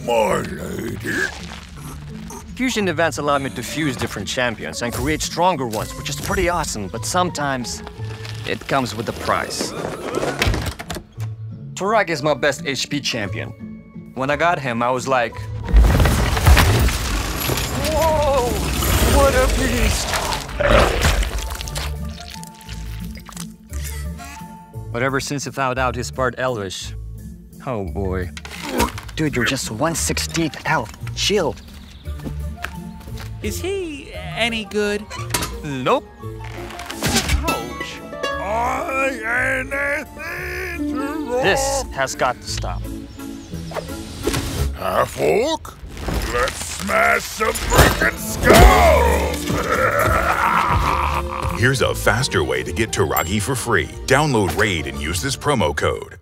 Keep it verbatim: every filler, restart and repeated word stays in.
My lady. Fusion events allow me to fuse different champions and create stronger ones, which is pretty awesome, but sometimes it comes with a price. Toragi is my best H P champion. When I got him, I was like, whoa, what a beast! But ever since he found out his part Elvish, oh boy. Dude, you're just one sixteenth health. Shield. Is he any good? Nope. Ouch. I anything to roll. This has got to stop. Half orc? Let's smash some freaking skulls! Here's a faster way to get Toragi for free. Download Raid and use this promo code.